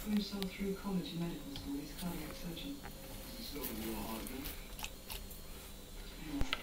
himself through college and medical school. He's a cardiac surgeon. Is he still in your argument? Yeah.